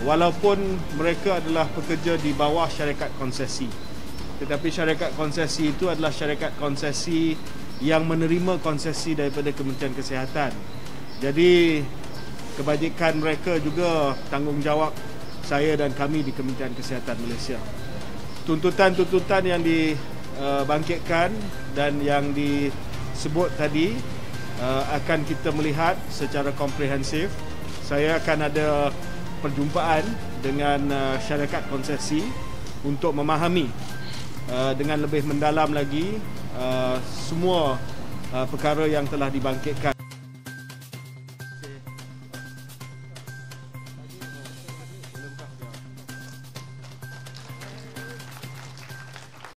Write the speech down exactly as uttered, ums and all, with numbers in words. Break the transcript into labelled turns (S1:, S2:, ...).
S1: walaupun mereka adalah pekerja di bawah syarikat konsesi. Tetapi syarikat konsesi itu adalah syarikat konsesi yang menerima konsesi daripada Kementerian Kesihatan. Jadi kebajikan mereka juga tanggungjawab saya dan kami di Kementerian Kesihatan Malaysia. Tuntutan-tuntutan yang dibangkitkan dan yang disebut tadi akan kita melihat secara komprehensif. Saya akan ada perjumpaan dengan syarikat konsesi untuk memahami dengan lebih mendalam lagi semua perkara yang telah dibangkitkan.